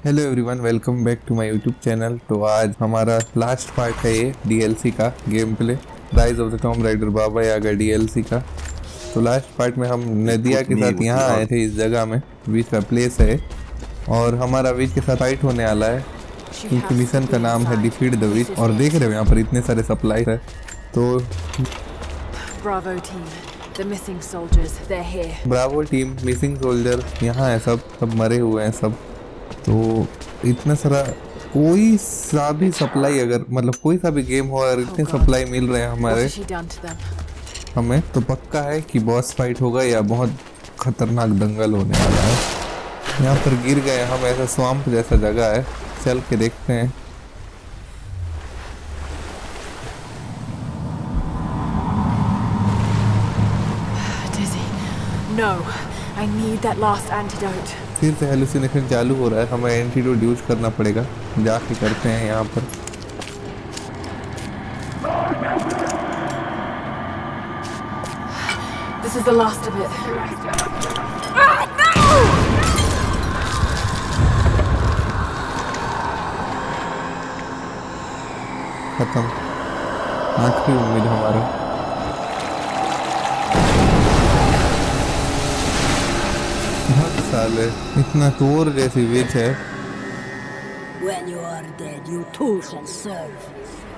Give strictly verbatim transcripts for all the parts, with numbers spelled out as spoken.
Hello everyone, welcome back to my YouTube channel. तो आज हमारा लास्ट पार्ट है ये डीएलसी का game play, rise of the Tomb Raider Baba Yaga DLC का। तो लास्ट पार्ट में हम नदिया के साथ यहाँ आए थे, इस जगह में विच का प्लेस है और हमारा विच के साथ फाइट होने वाला है क्योंकि मिशन का नाम है डिफीट द विच। और देख रहे हो यहाँ पर इतने सारे सप्लाई है। तो bravo team, the missing soldiers, they are here. Bravo team, missing soldier यहाँ है, सब सब मरे हुए हैं सब। तो इतना सारा कोई सा भी सप्लाई, अगर मतलब कोई सा भी गेम हो और इतने सप्लाई मिल रहे हैं हमारे हमें, तो पक्का है कि बॉस फाइट होगा या बहुत खतरनाक दंगल होने वाला है। यहाँ पर गिर गए हम, ऐसा स्वाम्प जैसा जगह है, चल के देखते हैं। No, I need that last antidote. फिर से हेलुसिनेशन चालू हो रहा है, हमें एंटीडोट यूज करना पड़ेगा। जाके करते हैं यहाँ पर। This is the last of it. Ah, no! खत्म, आखिरी उम्मीद हमारा। साले इतना तोर जैसी विच है। When you are dead, you too shall serve.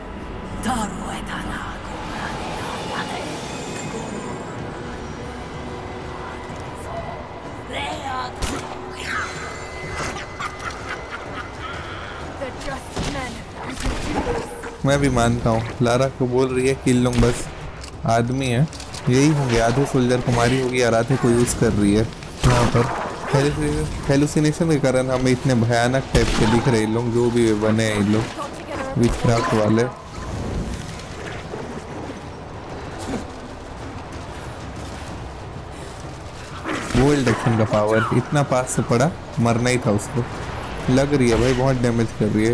मैं भी मानता हूँ, लारा को बोल रही है कि इन लोग बस आदमी है, यही होंगे, आधे सोल्जर को मारी होगी और आधे को यूज कर रही है। यहाँ पर हेलुसिनेशन के कारण हमें इतने भयानक टाइप के दिख रहे हैं लोग, जो भी बने हैं इन लोग विचक्राफ्ट वाले। गोल्ड एक्शन का पावर इतना पास से पड़ा, मरना ही था उसको। लग रही है भाई, बहुत डैमेज कर रही है।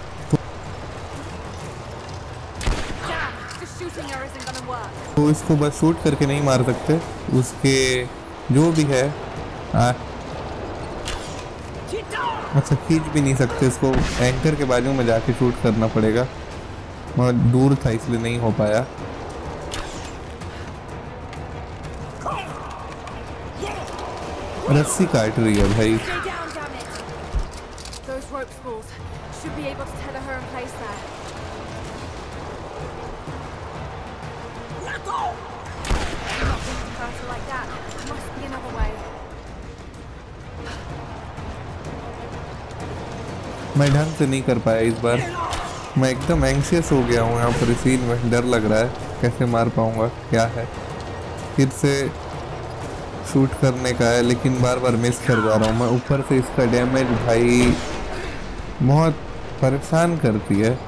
तो इसको बस शूट करके नहीं मार सकते, उसके जो भी है आ, अच्छा खींच भी नहीं सकते इसको, एंकर के बाजू में जाके शूट करना पड़ेगा, बहुत दूर था इसलिए नहीं हो पाया। रस्सी काट रही है भाई। मैं ढंग से नहीं कर पाया इस बार, मैं एकदम एंग्शियस हो गया हूँ यहाँ पर। सीन में डर लग रहा है, कैसे मार पाऊँगा, क्या है। फिर से शूट करने का है लेकिन बार बार मिस कर जा रहा हूँ मैं। ऊपर से इसका डैमेज भाई बहुत परेशान करती है।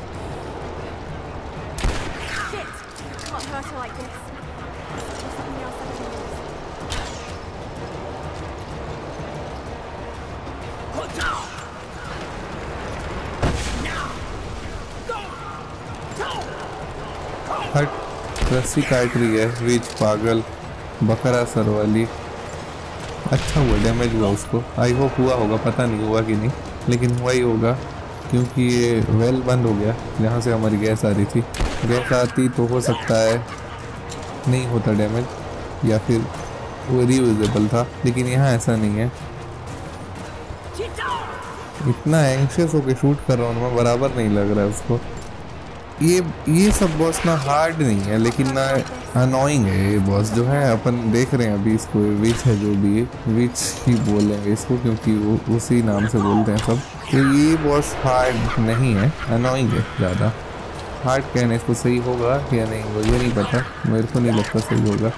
हट, रस्सी काट रही है विच, पागल बकरा सर वाली। अच्छा हुआ डैमेज हुआ उसको, आई होप हुआ होगा, पता नहीं हुआ कि नहीं, लेकिन हुआ ही होगा क्योंकि ये वेल बंद हो गया जहाँ से हमारी गैस आ रही थी। गैस आती तो हो सकता है नहीं होता डैमेज, या फिर वो रीयूजेबल था, लेकिन यहाँ ऐसा नहीं है। इतना एंग्शियस होके शूट कर रहा हूँ मैं, बराबर नहीं लग रहा है उसको। ये ये सब बॉस ना हार्ड नहीं है लेकिन ना अनोइंग है। ये बॉस जो है अपन देख रहे हैं अभी, इसको विच है जो भी, विच ही बोलेंगे इसको क्योंकि वो उसी नाम से बोलते हैं सब। तो ये बॉस हार्ड नहीं है, अनोइंग है ज़्यादा। हार्ड कहने इसको सही होगा या नहीं, मुझे नहीं पता, मेरे को नहीं लगता सही होगा।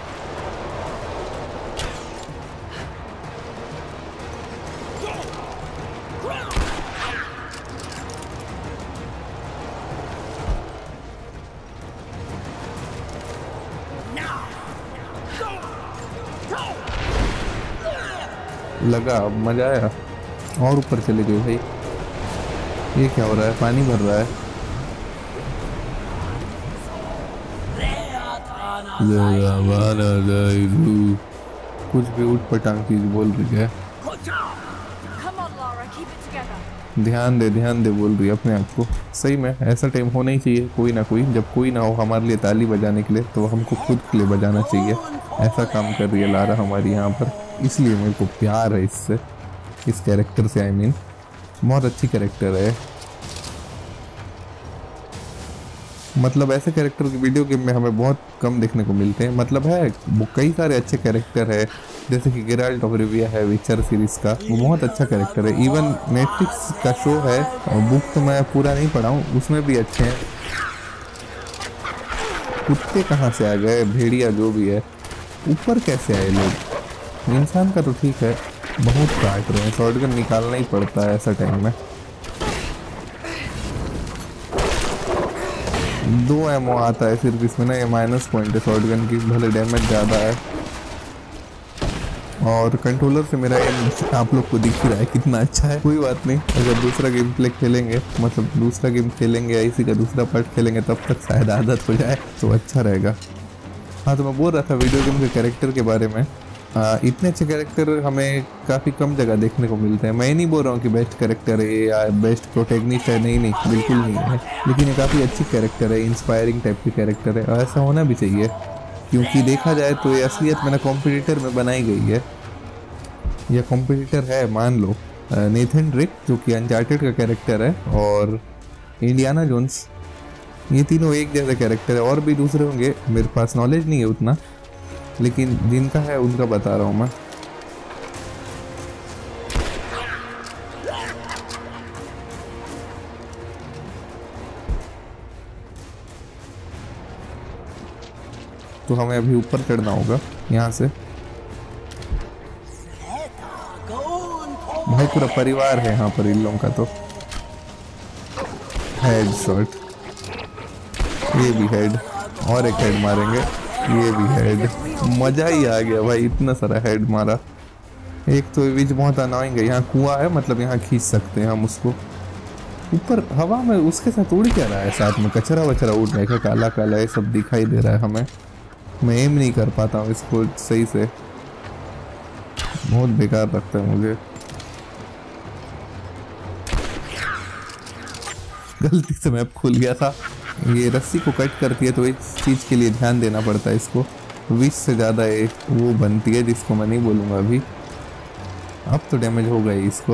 लगा, अब मजा आया। और ऊपर चले गए भाई। ये क्या हो रहा है, पानी भर रहा है। कुछ भी उठ पटांग चीज बोल रही है। Come on, Lara, keep it together. ध्यान दे ध्यान दे बोल रही है अपने आप को। सही में ऐसा टाइम होना ही चाहिए कोई ना कोई, जब कोई ना हो हमारे लिए ताली बजाने के लिए तो हमको खुद के लिए बजाना चाहिए। ऐसा काम कर रही है लारा हमारी यहाँ पर, इसलिए मेरे को प्यार है इससे, इस कैरेक्टर से। आई मीन बहुत अच्छी कैरेक्टर है। मतलब ऐसे कैरेक्टर की वीडियो गेम में हमें बहुत कम देखने को मिलते हैं। मतलब है वो कई सारे अच्छे कैरेक्टर है, जैसे कि गेराल्ट ऑफ रिविया है विचर सीरीज का, वो बहुत अच्छा कैरेक्टर है। इवन नेटफ्लिक्स का शो है, और बुक तो मैं पूरा नहीं पढ़ा हूँ, उसमें भी अच्छे हैं। कुत्ते कहाँ से आ गए, भेड़िया जो भी है, ऊपर कैसे आए लोग? इंसान का तो ठीक है, बहुत काट रहे हैं, शॉटगन निकालना ही पड़ता है ऐसा टाइम में। दो एमओ आता है सिर्फ इसमें ना, ये माइनस पॉइंट है शॉटगन की, भले डैमेज ज़्यादा है। और कंट्रोलर से मेरा एम आप लोग को दिख ही रहा है कितना अच्छा है। कोई बात नहीं, अगर दूसरा गेम प्ले खेलेंगे, मतलब दूसरा गेम खेलेंगे या इसी का दूसरा पार्ट खेलेंगे, तब तक शायद आदत हो जाए तो अच्छा रहेगा। हाँ, तो मैं बोल रहा था वीडियो गेम के कैरेक्टर के बारे में। आ, इतने अच्छे कैरेक्टर हमें काफ़ी कम जगह देखने को मिलते हैं। मैं ये नहीं बोल रहा हूँ कि बेस्ट कैरेक्टर है या बेस्ट प्रोटेगनिस्ट है, नहीं नहीं बिल्कुल नहीं है, लेकिन ये काफ़ी अच्छी कैरेक्टर है, इंस्पायरिंग टाइप की कैरेक्टर है, और ऐसा होना भी चाहिए, क्योंकि देखा जाए तो ये असलियत में ना कॉम्पिटिटर में बनाई गई है। यह कॉम्पिटिटर है, मान लो नेथन ड्रेक जो कि अनचार्टेड का कैरेक्टर है, और इंडियाना जोन्स, ये तीनों एक जैसे कैरेक्टर है। और भी दूसरे होंगे, मेरे पास नॉलेज नहीं है उतना, लेकिन जिनका है उनका बता रहा हूँ मैं। तो हमें अभी ऊपर चढ़ना होगा यहाँ से। भाई पूरा परिवार है यहाँ पर इन लोगों का। तो हेड शॉट, ये भी हेड, और एक हेड मारेंगे, ये भी हेड। मजा ही आ गया भाई, इतना सारा हेड मारा। एक तो बीच बहुत अनोइंग है, यहाँ कुआं है, मतलब यहाँ खींच सकते हैं हम उसको ऊपर हवा में। उसके साथ उड़ क्या रहा है, साथ में कचरा वचरा उड़ रहा है, काला काला ये सब दिखाई दे रहा है हमें। मैं एम नहीं कर पाता हूँ इसको सही से, बहुत बेकार लगता है मुझे। गलती से मैप खुल गया था। ये रस्सी को कट करती है तो इस चीज़ के लिए ध्यान देना पड़ता है इसको। विश से ज़्यादा एक वो बनती है जिसको मैं नहीं बोलूँगा अभी। अब तो डैमेज हो गई इसको।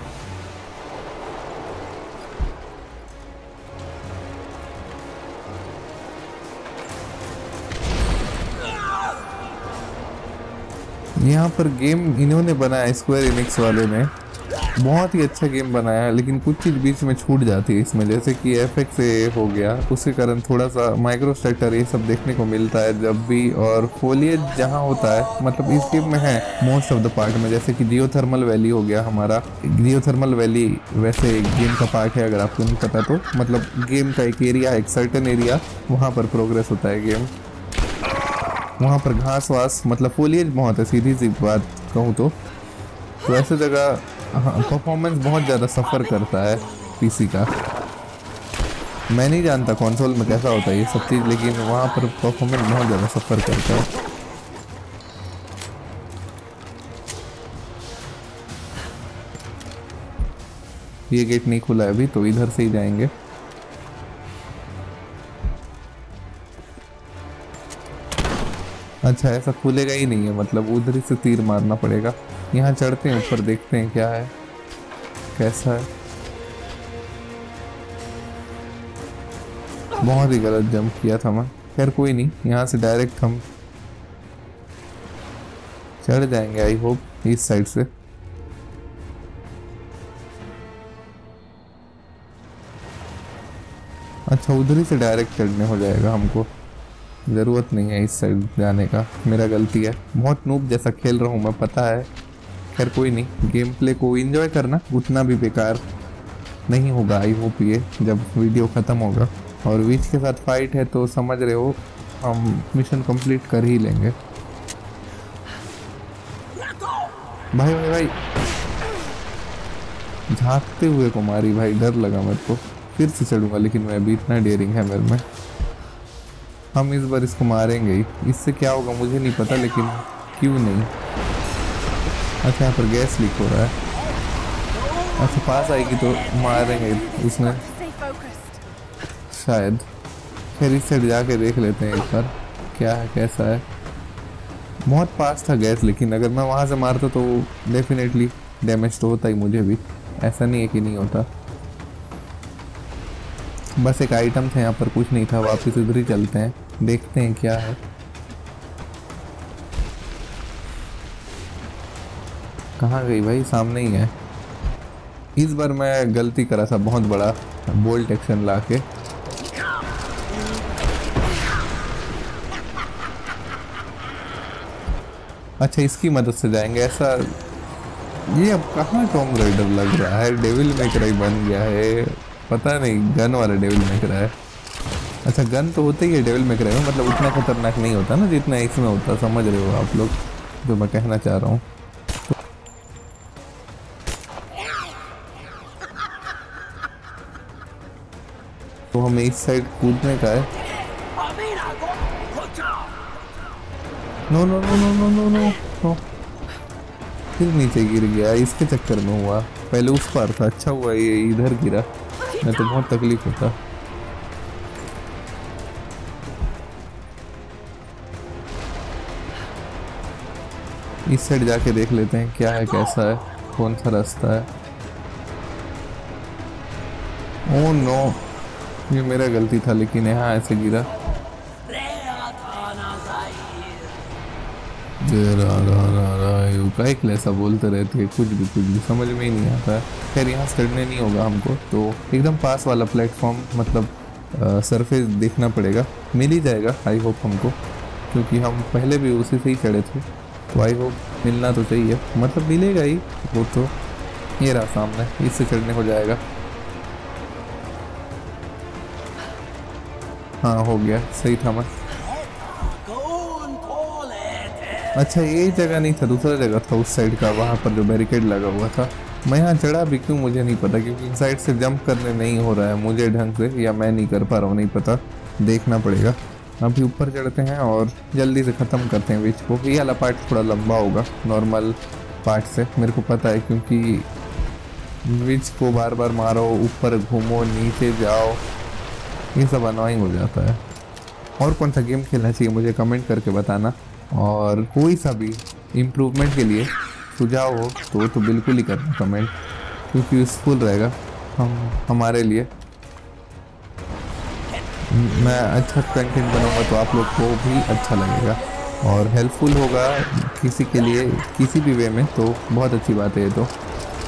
यहाँ पर गेम इन्होंने बनाया, स्क्वायर इनिक्स वाले ने बहुत ही अच्छा गेम बनाया है, लेकिन कुछ चीज़ बीच में छूट जाती है इसमें, जैसे कि एफ एक्स ए हो गया, उसके कारण थोड़ा सा माइक्रो स्ट्रक्चर ये सब देखने को मिलता है जब भी। और फोलिएज जहाँ होता है, मतलब इस गेम में है मोस्ट ऑफ द पार्ट में, जैसे कि जियोथर्मल वैली हो गया हमारा। जियोथर्मल वैली वैसे गेम का पार्ट है, अगर आपको नहीं पता तो। मतलब गेम का एक एरिया है, एक सर्टेन एरिया, वहाँ पर प्रोग्रेस होता है गेम। वहाँ पर घास वास, मतलब फोलिएज बहुत है, सीधी सी बात कहूँ तो। तो ऐसे जगह हाँ, परफॉर्मेंस बहुत ज़्यादा सफ़र करता है पीसी का। मैं नहीं जानता कंसोल में कैसा होता है ये सब चीज़, लेकिन वहाँ पर परफॉर्मेंस बहुत ज़्यादा सफ़र करता है। ये गेट नहीं खुला है अभी, तो इधर से ही जाएंगे। अच्छा, ऐसा खुलेगा ही नहीं है, मतलब उधर ही से तीर मारना पड़ेगा। यहाँ चढ़ते हैं ऊपर, देखते हैं क्या है कैसा है। बहुत ही गलत जंप किया था मैं, खैर कोई नहीं, यहाँ से डायरेक्ट हम चढ़ जाएंगे आई होप इस साइड से। अच्छा, उधर ही से डायरेक्ट चढ़ने हो जाएगा, हमको ज़रूरत नहीं है इस साइड जाने का, मेरा गलती है। बहुत नूब जैसा खेल रहा हूँ मैं, पता है, खैर कोई नहीं। गेम प्ले को एंजॉय करना उतना भी बेकार नहीं होगा आई होप ये, जब वीडियो ख़त्म होगा। और विच के साथ फाइट है तो समझ रहे हो, हम मिशन कंप्लीट कर ही लेंगे। भाई भाई भाई झांकते हुए को मारी भाई, डर लगा मेरे को। फिर से चढ़ूंगा, लेकिन मैं अभी इतना डेयरिंग है मेरे में। हम इस बार इसको मारेंगे ही, इससे क्या होगा मुझे नहीं पता, लेकिन क्यों नहीं। अच्छा, यहाँ पर गैस लीक हो रहा है। अच्छा पास आएगी तो मारेंगे उसमें Stay focused. शायद। खैर इस साइड जाके देख लेते हैं एक बार क्या है कैसा है। बहुत पास था गैस, लेकिन अगर मैं वहाँ से मारता तो डेफिनेटली डैमेज तो होता ही मुझे भी, ऐसा नहीं है कि नहीं होता। बस एक आइटम था यहाँ पर, कुछ नहीं था। वापस इधर ही चलते हैं, देखते हैं क्या है। कहाँ गई भाई? सामने ही है। इस बार मैं गलती करा था बहुत बड़ा बोल्ट एक्शन ला के। अच्छा इसकी मदद से जाएंगे ऐसा। ये अब कहाँ टॉम राइडर लग रहा है? डेविल मेकर ही बन गया है, पता नहीं गन वाला डेविल मेकर है। अच्छा गन तो होता ही है डेविल मेकर है, मतलब उतना खतरनाक नहीं होता ना जितना इसमें होता, समझ रहे हो आप लोग जो मैं कहना चाह रहा हूँ। तो हमें इस साइड कूदने का है। No no no no no no no no फिर नीचे गिर गया, इसके चक्कर में हुआ। पहले उस पार था, अच्छा हुआ ये इधर गिरा, नहीं तो बहुत तकलीफ होता। इस साइड जाके देख लेते हैं क्या है कैसा है, कौन सा रास्ता है। ओह नो, ये मेरा गलती था, लेकिन यहाँ ऐसे गिरा। ऐसा बोलते रहते हैं, कुछ भी कुछ भी समझ में ही नहीं आता है। खैर यहाँ चढ़ने नहीं होगा हमको, तो एकदम पास वाला प्लेटफॉर्म मतलब सरफेस देखना पड़ेगा। मिल ही जाएगा आई होप हमको, क्योंकि हम पहले भी उसी से ही चढ़े थे, तो आई होप मिलना तो चाहिए, मतलब मिलेगा ही वो तो। ये रहा सामने, इससे चढ़ने हो जाएगा। हाँ हो गया, सही था मैं। अच्छा यही जगह नहीं था, दूसरा जगह था उस साइड का, वहाँ पर जो बैरिकेड लगा हुआ था। मैं यहाँ चढ़ा भी क्यों मुझे नहीं पता, क्योंकि इस साइड से जंप करने नहीं हो रहा है मुझे ढंग से, या मैं नहीं कर पा रहा हूँ, नहीं पता, देखना पड़ेगा। अभी ऊपर चढ़ते हैं और जल्दी से ख़त्म करते हैं विच को। ये वाला पार्ट थोड़ा लंबा होगा नॉर्मल पार्ट से, मेरे को पता है, क्योंकि विच को बार बार मारो, ऊपर घूमो, नीचे जाओ, ये सब अनोइंग हो जाता है। और कौन सा गेम खेलना चाहिए मुझे कमेंट करके बताना, और कोई सा भी इम्प्रूवमेंट के लिए सुझाव हो तो तो बिल्कुल ही करना कमेंट, क्योंकि यूज़फुल रहेगा हम हमारे लिए। मैं अच्छा कंटेंट बनाऊंगा तो आप लोग को भी अच्छा लगेगा और हेल्पफुल होगा किसी के लिए किसी भी वे में, तो बहुत अच्छी बात है ये तो।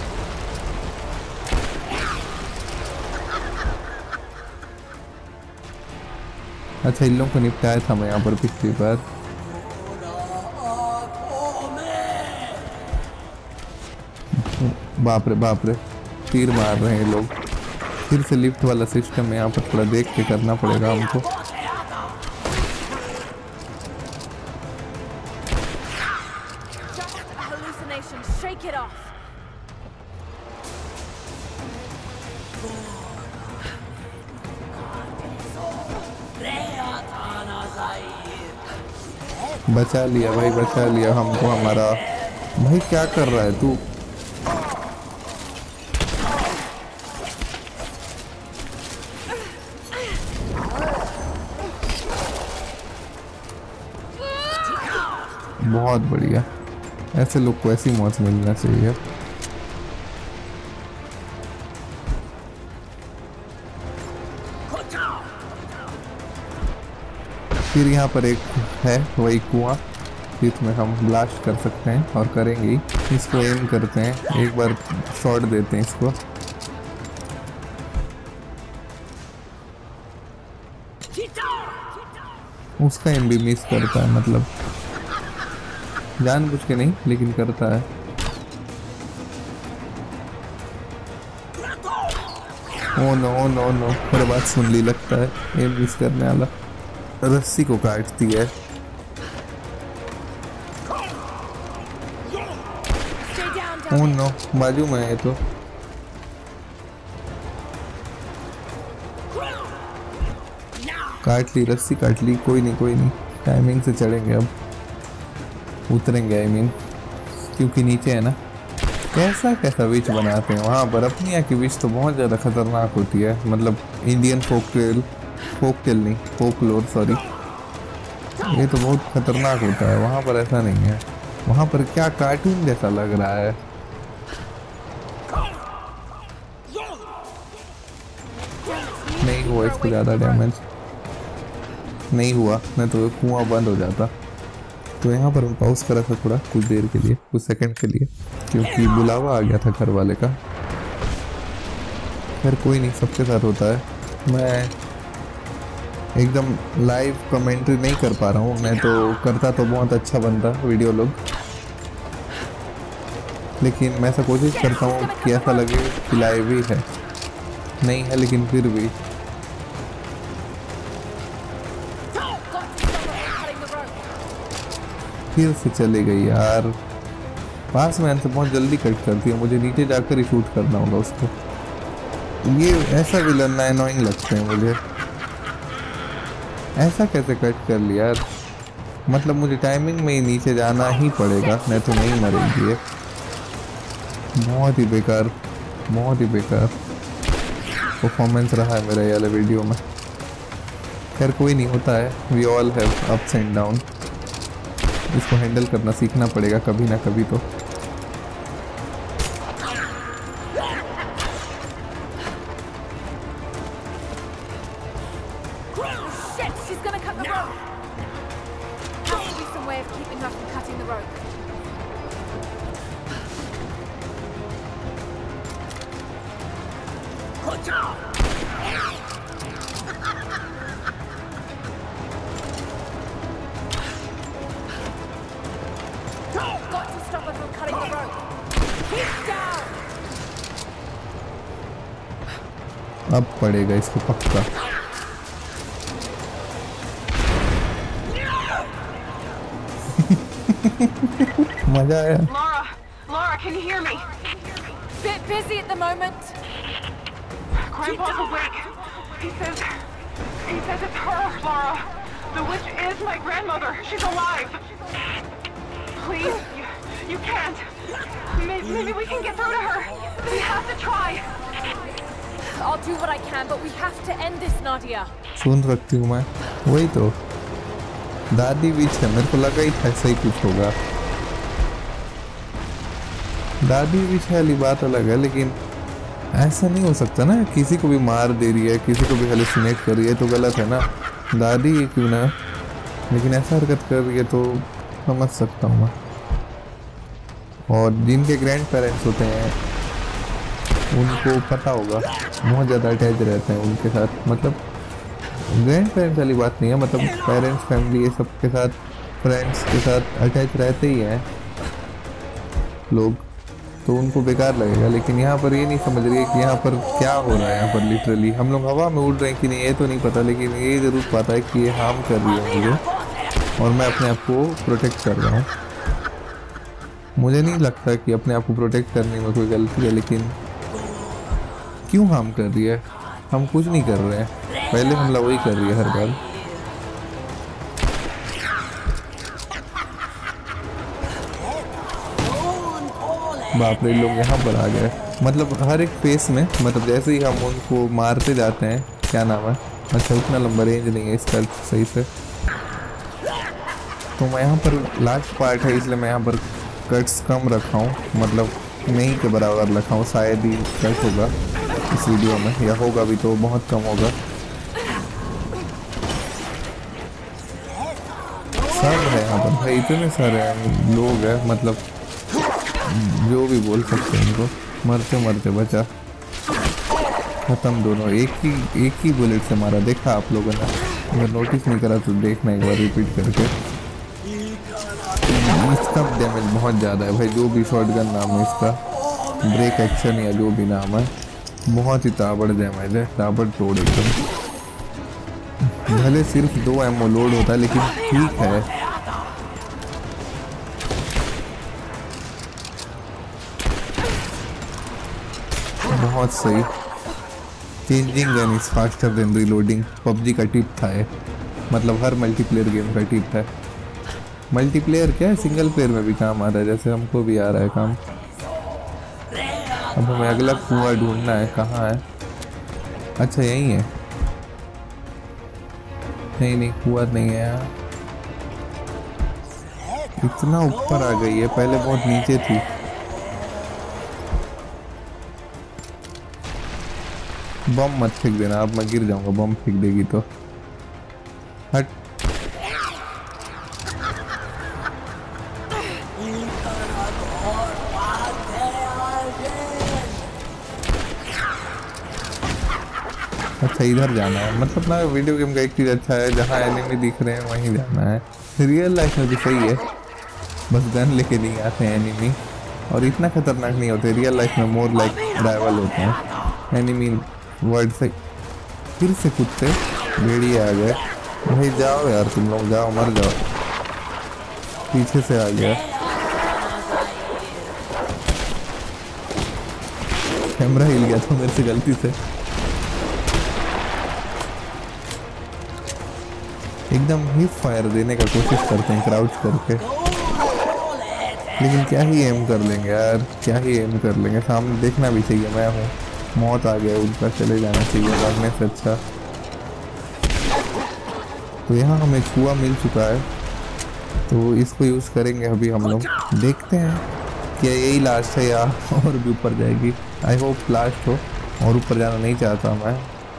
अच्छा इन लोगों को निपटाया था मैं यहाँ पर पिछली बार। बाप रे बाप रे, तीर मार रहे हैं लोग। फिर से लिफ्ट वाला सिस्टम है यहाँ पर, थोड़ा देख के करना पड़ेगा हमको। बचा लिया भाई, बचा लिया हमको हमारा भाई। क्या कर रहा है तू? बहुत बढ़िया, ऐसे लोग को ऐसी मौत मिलना चाहिए। फिर यहाँ पर एक है वही कुआं, जिसमें हम ब्लास्ट कर सकते हैं और करेंगे ही। इसको एम करते हैं, एक बार शॉट देते हैं इसको। उसका एम भी मिस करता है, मतलब जानबूझ के नहीं, लेकिन करता है। Oh no oh no no, मेरे बात सुन ली लगता है, एम मिस करने वाला रस्सी को काटती है। ओ नो, बाजू में है तो। काट ली रस्सी, काट ली, कोई नहीं कोई नहीं, टाइमिंग से चढ़ेंगे अब, उतरेंगे आई मीन, क्योंकि नीचे है ना। कैसा कैसा विच बनाते हैं वहाँ पर। अपनी यहाँ की विच तो बहुत ज़्यादा खतरनाक होती है, मतलब Indian folk tale, folk tale नहीं फोकलोर सॉरी, ये तो बहुत खतरनाक होता है। वहाँ पर ऐसा नहीं है, वहाँ पर क्या कार्टून जैसा लग रहा है। नहीं हुआ इसको ज़्यादा डैमेज, नहीं हुआ, नहीं तो कुआं बंद हो जाता। तो यहाँ पर हम पॉज करा था थोड़ा, कुछ देर के लिए, कुछ सेकंड के लिए, क्योंकि बुलावा आ गया था घर वाले का। खैर कोई नहीं, सबके साथ होता है। मैं एकदम लाइव कमेंट्री नहीं कर पा रहा हूँ, मैं तो करता तो बहुत अच्छा बनता वीडियो लोग, लेकिन मैं ऐसा कोशिश करता हूँ कि ऐसा लगे कि लाइव ही है, नहीं है लेकिन फिर भी। फिर से चले गई यार, पास में से बहुत जल्दी कट करती है, मुझे नीचे जाकर ही शूट करना होगा उसको। ये ऐसा विलन ना एनोइंग लगते हैं मुझे, ऐसा कैसे कट कर लिया यार। मतलब मुझे टाइमिंग में ही नीचे जाना ही पड़ेगा, नहीं तो नहीं मरेगी ये। बहुत ही बेकार, बहुत ही बेकार परफॉर्मेंस रहा है मेरा ये वाले वीडियो में। खैर कोई नहीं, होता है, we all have ups and down, इसको हैंडल करना सीखना पड़ेगा कभी ना कभी तो। अब पड़ेगा इसको पक्का। मजा आया। Laura, Laura, can you hear me? Bit busy at the moment. Grandpa's awake. He says, he says it's her, Laura. The witch is my grandmother. She's alive. Please, you, you can't. Maybe, maybe we can get through to her. We have to try. I'll do what I can, but we have to end this, Nadia. सुन रखती हूँ मैं, वही तो दादी बीच है, मेरे को लगा ही था ऐसा ही कुछ होगा। दादी बीच वाली बात अलग है, लेकिन ऐसा नहीं हो सकता ना, किसी को भी मार दे रही है, किसी को भी हेलुसिनेट कर रही है तो गलत है ना। दादी क्यों ना, लेकिन ऐसा हरकत कर रही है तो समझ सकता हूँ मैं। और जिनके ग्रैंड पेरेंट्स होते हैं उनको पता होगा, बहुत ज़्यादा अटैच रहते हैं उनके साथ। मतलब ग्रैंड पेरेंट्स वाली बात नहीं है, मतलब पेरेंट्स फैमिली ये सब के साथ, फ्रेंड्स के साथ अटैच रहते ही हैं लोग, तो उनको बेकार लगेगा। लेकिन यहाँ पर ये नहीं समझ रही है कि यहाँ पर क्या हो रहा है। यहाँ पर लिटरली हम लोग हवा में उड़ रहे हैं कि नहीं ये तो नहीं पता, लेकिन ये ज़रूर पता है कि ये हार्म कर रही है मुझे और मैं अपने आप को प्रोटेक्ट कर रहा हूँ। मुझे नहीं लगता कि अपने आप को प्रोटेक्ट करने में कोई गलती है, लेकिन क्यों हार्म कर रही है? हम कुछ नहीं कर रहे हैं, पहले हमला वही कर रही है हर बार। बाप रे, लोग यहाँ पर आ गए। मतलब हर एक फेस में, मतलब जैसे ही हम उनको मारते जाते हैं, क्या नाम है, अच्छा उतना लंबा रेंज नहीं है इसका सही से, तो मैं यहाँ पर लास्ट पार्ट है इसलिए मैं यहाँ पर कट्स कम रखा हूँ, मतलब नहीं के बराबर रखा हूँ। शायद ही कट होगा इस वीडियो में, या होगा भी तो बहुत कम होगा। सब है यहाँ पर भाई, इतने सारे लोग हैं, मतलब जो भी बोल सकते हैं इनको। मरते मरते बचा, खत्म दोनों, एक ही एक ही बुलेट से मारा। देखा आप लोगों ने, अगर नोटिस नहीं करा तो देखना एक बार रिपीट करके। इसका डैमेज बहुत ज़्यादा है भाई, जो भी शॉटगन नाम है इसका, ब्रेक एक्शन या जो भी नाम है, बहुत ही ताबड़ डैमेज है, ताबड़ तोड़ एकदम। भले सिर्फ दो एमओ लोड होता है लेकिन ठीक है। बहुत सही। Changing gun is faster than reloading, PUBG का टिप था ये, मतलब हर मल्टीप्लेयर गेम का टिप है। मल्टीप्लेयर क्या है, सिंगल प्लेयर में भी काम आ रहा है, जैसे हमको भी आ रहा है काम। अब हमें अगला कुआं ढूंढना है, कहाँ है? अच्छा यही है। नहीं नहीं कुआं नहीं है यार, इतना ऊपर आ गई है, पहले बहुत नीचे थी। बम मत फेंक देना, अब मैं गिर जाऊंगा, बम फेंक देगी तो। हट। अच्छा इधर जाना है, मतलब ना वीडियो गेम का एक चीज़ अच्छा है, जहाँ एनिमी दिख रहे हैं वहीं जाना है। रियल लाइफ में भी सही है, बस गन लेके नहीं आते हैं एनिमी, और इतना खतरनाक नहीं होते। रियल लाइफ में मोर लाइक राइवल होते हैं एनिमी वर्ड से। फिर से कुत्ते भेड़िए आ गए भाई, जाओ यार तुम लोग, जाओ मर जाओ। पीछे से आ गया, कैमरा हिल गया था मेरे से गलती से। एकदम हिप फायर देने का कोशिश करते हैं क्राउच करके, लेकिन क्या ही एम कर लेंगे यार, क्या ही एम कर लेंगे। सामने देखना भी चाहिए, मैं हूँ, मौत आ गया उनका, चले जाना चाहिए भागने से अच्छा। तो यहाँ हमें कुआं मिल चुका है, तो इसको यूज़ करेंगे अभी हम लोग। देखते हैं क्या यही लास्ट है या और भी ऊपर जाएगी। आई होप लास्ट हो, और ऊपर जाना नहीं चाहता मैं।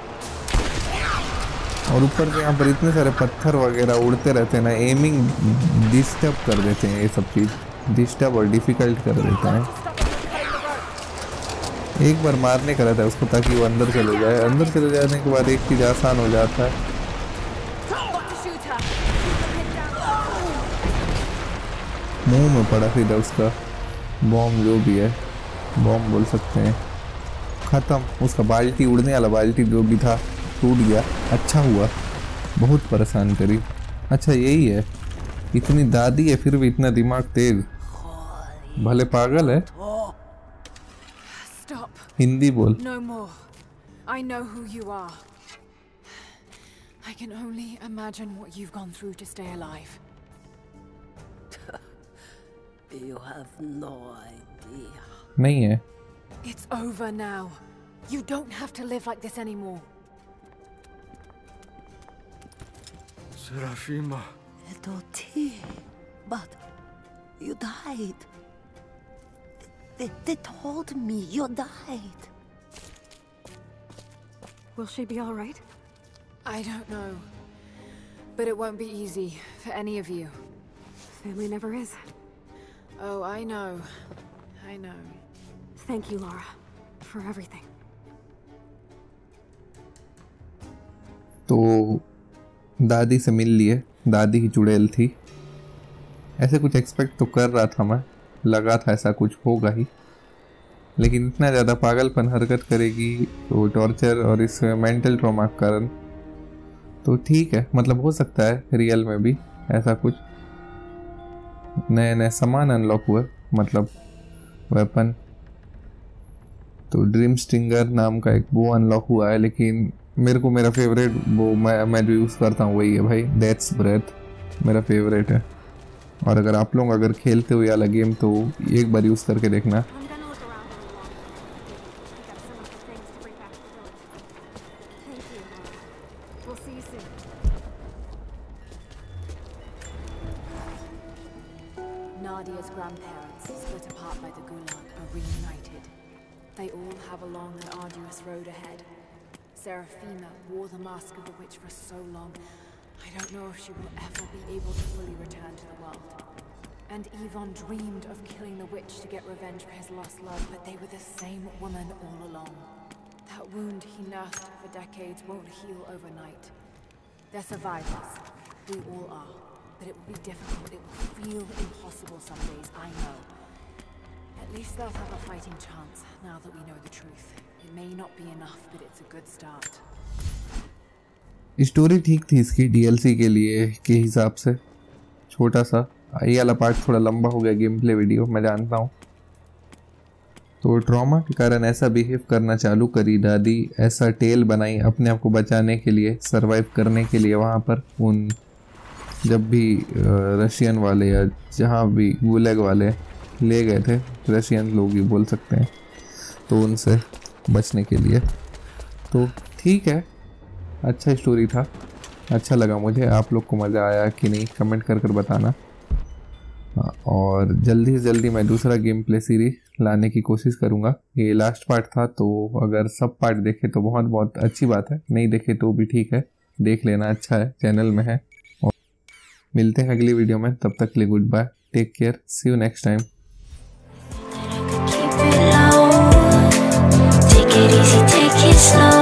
और ऊपर से यहाँ पर इतने सारे पत्थर वगैरह उड़ते रहते हैं ना, एमिंग डिस्टर्ब कर देते हैं, ये सब चीज़ डिस्टर्ब और डिफ़िकल्ट कर देते हैं। एक बार मारने का रहता है उसको ताकि वो अंदर चले जाए, अंदर चले जाने के बाद एक चीज़ आसान हो जाता है। मुंह में पड़ा सीधा उसका बॉम्ब, जो भी है बॉम्ब बोल सकते हैं। ख़त्म, उसका बाल्टी, उड़ने वाला बाल्टी जो भी था टूट गया। अच्छा हुआ, बहुत परेशान करी। अच्छा यही है, इतनी दादी है फिर भी इतना दिमाग तेज, भले पागल है। Stop. हिंदी बोल। No more. I know who you are. I can only imagine what you've gone through to stay alive. You have no idea. नहीं है। It's over now. You don't have to live like this anymore. Serafima. Doti, but you died. They, they told me you died. Will she be all right? I don't know. But it won't be easy for any of you. Family never is. Oh, I know. I know. Thank you, Lara, for everything. तो दादी से मिल लिए, दादी की चुड़ैल थी। ऐसे कुछ एक्सपेक्ट तो कर रहा था मैं, लगा था ऐसा कुछ होगा ही, लेकिन इतना ज़्यादा पागलपन हरकत करेगी तो टॉर्चर और इस मेंटल ट्रॉमा के कारण, तो ठीक है, मतलब हो सकता है रियल में भी ऐसा कुछ। नए नए सामान अनलॉक हुए, मतलब वेपन। तो ड्रीम स्टिंगर नाम का एक वो अनलॉक हुआ है, लेकिन मेरे को मेरा फेवरेट वो मैं मैं जो यूज़ करता हूँ वही है भाई, डेथ्स ब्रेथ मेरा फेवरेट है। और अगर आप लोग अगर खेलते हो ये वाला गेम तो एक बार यूज़ करके देखना। Nadia's grandparents, split apart by the Gulag, are reunited. They all have a long and arduous road ahead. Serafima wore the mask of the witch for so long, I don't know if she will ever be able to fully return to the world. And Yvonne dreamed of killing the witch to get revenge for his lost love, but they were the same woman all along. That wound he nursed for decades won't heal overnight. They're survivors. We all are. But it will be difficult. It will feel impossible some days, I know. At least they'll have a fighting chance, now that we know the truth. It may not be enough, but it's a good start. Story ठीक थी इसकी DLC के लिए के हिसाब से, छोटा सा। ये वाला पार्ट थोड़ा लंबा हो गया गेम प्ले वीडियो, मैं जानता हूँ। तो ट्रॉमा के कारण ऐसा बिहेव करना चालू करी दादी, ऐसा टेल बनाई अपने आप को बचाने के लिए, सरवाइव करने के लिए। वहाँ पर उन जब भी रशियन वाले या जहाँ भी गुलैग वाले ले गए थे, रशियन लोग ही बोल सकते हैं, तो उनसे बचने के लिए। तो ठीक है, अच्छा स्टोरी था, अच्छा लगा मुझे। आप लोग को मज़ा आया कि नहीं कमेंट कर कर बताना। हाँ, और जल्दी से जल्दी मैं दूसरा गेम प्ले सीरीज लाने की कोशिश करूँगा। ये लास्ट पार्ट था, तो अगर सब पार्ट देखे तो बहुत बहुत अच्छी बात है, नहीं देखे तो भी ठीक है, देख लेना, अच्छा है, चैनल में है। और मिलते हैं अगली वीडियो में, तब तक के लिए goodbye, take care, see you next time. Take it easy, take it slow.